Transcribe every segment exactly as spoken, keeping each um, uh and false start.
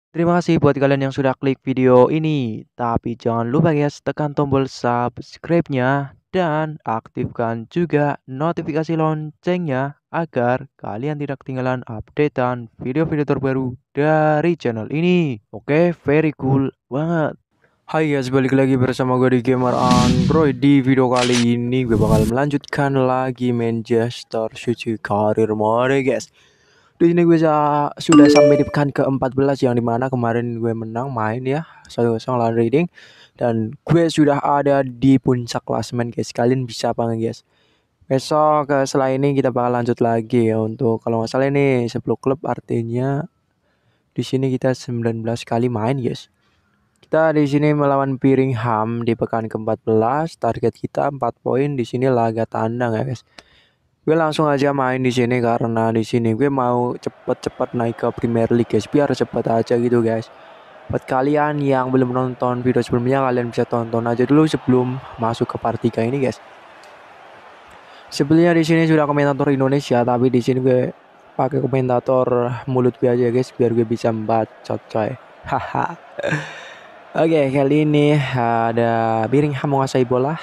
Terima kasih buat kalian yang sudah klik video ini. Tapi jangan lupa guys, tekan tombol subscribe-nya dan aktifkan juga notifikasi loncengnya agar kalian tidak ketinggalan updatean video-video terbaru dari channel ini. Oke, very cool banget. Hai guys, balik lagi bersama gue di Gamer Android. Di video kali ini gue bakal melanjutkan lagi Manchester City Career Mode guys. Di sini gue sa- sudah sampai di pekan keempat belas yang dimana kemarin gue menang main ya satu kosong lawan Reading, dan gue sudah ada di puncak klasemen guys. Kalian bisa apa enggak guys? Besok ke setelah ini kita bakal lanjut lagi ya, untuk kalau nggak salah ini sepuluh klub, artinya di sini kita sembilan belas kali main guys. Kita di sini melawan Birmingham di pekan keempat belas. Target kita empat poin di sini, laga tandang ya guys. Gue langsung aja main di sini karena di sini gue mau cepet-cepet naik ke Premier League guys, biar cepet aja gitu guys. Buat kalian yang belum nonton video sebelumnya, kalian bisa tonton aja dulu sebelum masuk ke part tiga ini guys. Sebenarnya di sini sudah komentator Indonesia, tapi di sini gue pakai komentator mulut gue aja guys, biar gue bisa bacot coy. Haha. Oke, kali ini ada Birmingham menguasai bola.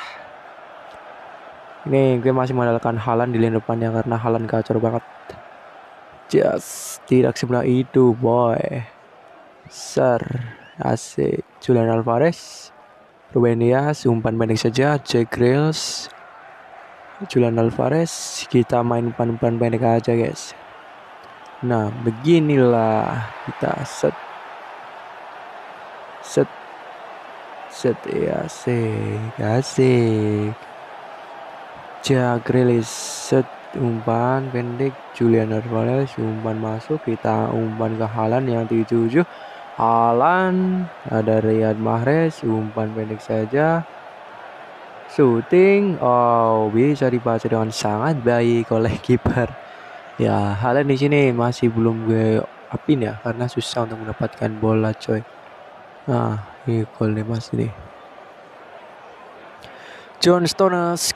Ini gue masih mengandalkan Haaland di lini depannya karena Haaland gacor banget. Just tidak sebelah itu boy. Sir asik. Julian Alvarez, Ruben Dias, umpan pendek saja. Jack Grealish, Julian Alvarez. Kita main umpan-umpan pendek aja guys. Nah beginilah kita set set set ya, asik asik. Jack Grealish set, umpan pendek. Julian Alvarez umpan masuk, kita umpan ke Haaland yang tujuh. Haaland, ada Riyad Mahrez, umpan pendek saja. Shooting, oh bisa dibaca dengan sangat baik oleh kiper. Ya, Haaland di sini masih belum gue upin ya karena susah untuk mendapatkan bola coy. Nah, ini gol nih mas ini. John Stones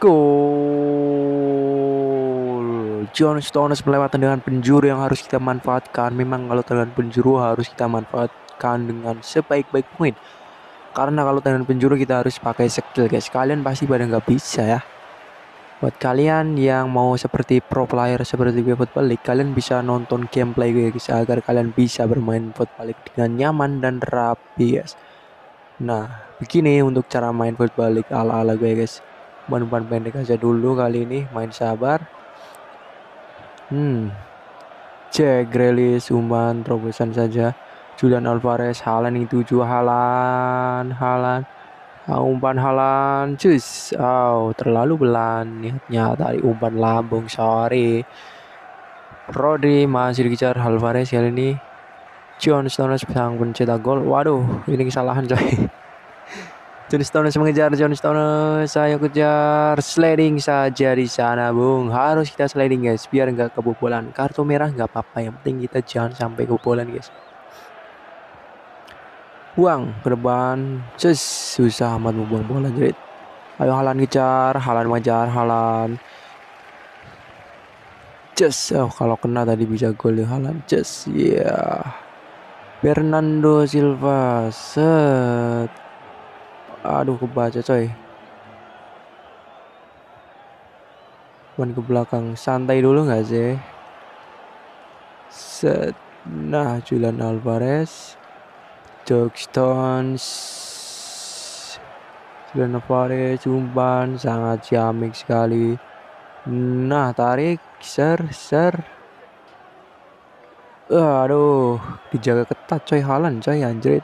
goal. John Stones melewati dengan penjuru yang harus kita manfaatkan. Memang kalau tendangan penjuru harus kita manfaatkan dengan sebaik-baik mungkin. Karena kalau tendangan penjuru kita harus pakai skill guys. Kalian pasti pada nggak bisa ya. Buat kalian yang mau seperti pro player seperti gue Football League, kalian bisa nonton gameplay gue guys, agar kalian bisa bermain Football League dengan nyaman dan rapi guys. Nah, begini untuk cara main Football League ala-ala gue guys. Umpan-umpan pendek aja dulu kali ini, main sabar. Hmm. Jack Grealish umpan terobosan saja. Julian Alvarez, Haaland itu tujuh, Haaland, Haaland. Ah, umpan Haaland, cus. Oh, terlalu belan niatnya tadi umpan lambung, sorry. Rodri masih dikejar Alvarez kali ini. John Stones sang pencetak gol. Waduh, ini kesalahan coy. John Stones mengejar, John Stones, saya kejar, sliding saja di sana bung. Harus kita sliding guys, biar nggak kebobolan. Kartu merah nggak apa-apa, yang penting kita jangan sampai kebobolan guys. Buang ke depan, Cus, susah amat membuang bola jerit. Ayo Haaland kejar, Haaland mengejar, Haaland. Cus, oh kalau kena tadi bisa gol ya Haaland. Cus, ya. Yeah. Bernardo Silva, set. Aduh kebaca coy. Bukan ke belakang, santai dulu nggak sih? Set. Nah, Julian Alvarez, Jock Stones, Julian Alvarez umpan sangat ciamik sekali. Nah, tarik, ser, ser. Uh, aduh, dijaga ketat coy Haaland coy anjrit.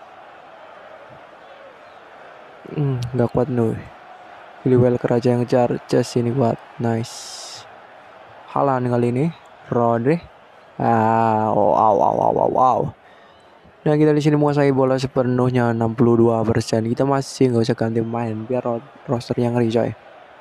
Hmm, nggak kuat nuh. Chilwell aja yang ngejar, just ini kuat, nice. Haaland kali ini, Rodri. Ah, oh, wow, wow, wow, wow, wow. Nah kita di sini menguasai bola sepenuhnya enam puluh dua persen. Kita masih nggak usah ganti main biar roster yang ngeri coy.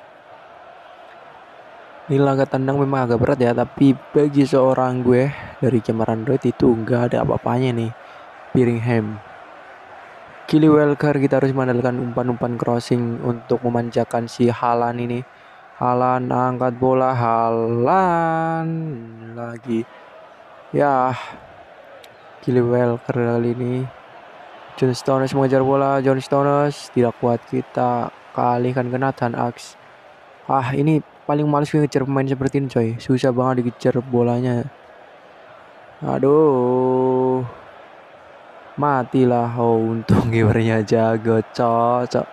Ini laga tandang memang agak berat ya, tapi bagi seorang gue dari Gamer Android itu nggak ada apa-apanya nih. Birmingham. Kili Welker, kita harus mengandalkan umpan-umpan crossing untuk memanjakan si Haaland ini. Haaland angkat bola, Haaland lagi. Ya, Chilwell kali ini. John Stones mengejar bola. John Stones tidak kuat, kita kealihkan ke Nathan Aks. Ah, ini paling males ngejar pemain seperti ini coy. Susah banget dikejar bolanya. Aduh. Matilah. Oh, untung kipernya jago, cocok.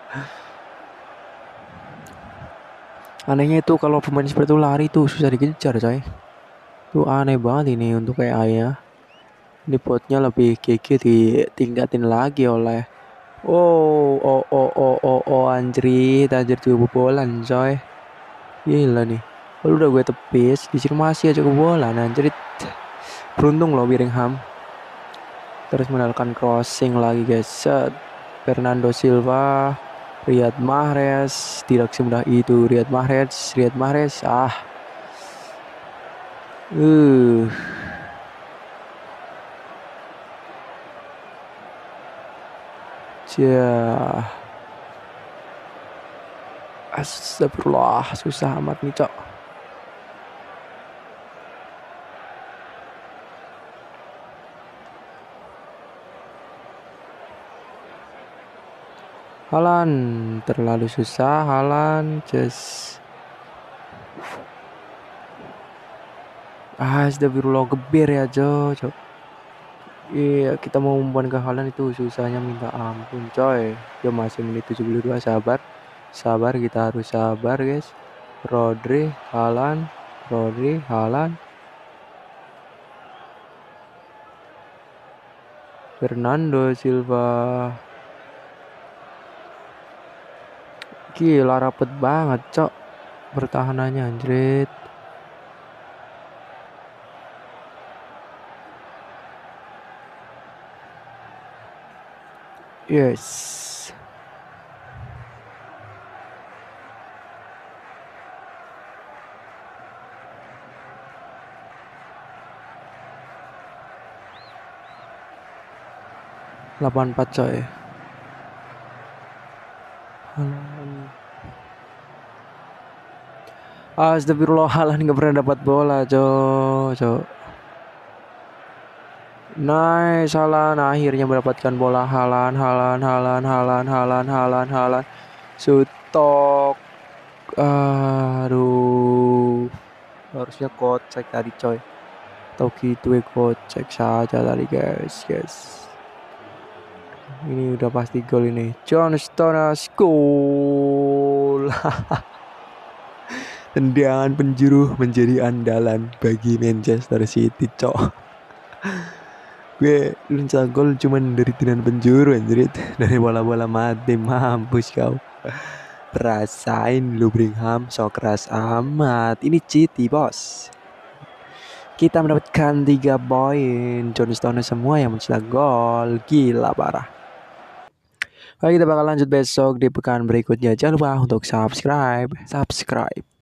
Anehnya itu kalau pemain seperti itu lari tuh susah dikejar coy. Tuh aneh banget ini untuk A I-nya. Ini botnya lebih gigi ditingkatin lagi oleh Oh, oh, oh, oh, oh, oh, anjrit, anjir tuh kebobolan coy. Gila nih. Kalau udah gue tepis, di sini masih aja kebobolan, anjrit. Beruntung loh Birmingham. Terus mendapatkan crossing lagi guys. Set. Fernando Silva, Riyad Mahrez, tidak semudah itu. Riyad Mahrez, Riyad Mahrez, ah. Uh. Cia. Astagfirullah, susah amat nih, cok. Halan terlalu susah. Halan just ah astagfirullah, geber ya jo, cok. Iya, kita mau membuat ke Halan itu susahnya minta ampun coy. Ya masih menit tujuh puluh dua, sabar. Sabar, kita harus sabar guys. Rodri, Halan, Rodri, Halan, Fernando Silva. Gila rapet banget cok pertahanannya, anjrit. Yes. delapan empat coy. Astagfirullah, Halan gak pernah dapat bola cok, cok. Nice, Halan akhirnya mendapatkan bola. Halan, Halan, Halan, Halan, Halan, Halan, Halan. Sutok. Aduh. Harusnya kocek tadi coy. Tau gitu ya, kocek saja tadi guys, guys. Ini udah pasti gol ini. John Stones gol. Tendangan penjuru menjadi andalan bagi Manchester City, cok. Gue lunca gol cuman dari tendangan penjuru, anjrit. Dari bola-bola mati, mampus kau. Rasain lu Birmingham, so keras amat. Ini City bos. Kita mendapatkan tiga poin. John Stones semua yang mencetak gol. Gila parah. Oke, kita bakal lanjut besok di pekan berikutnya. Jangan lupa untuk subscribe. Subscribe.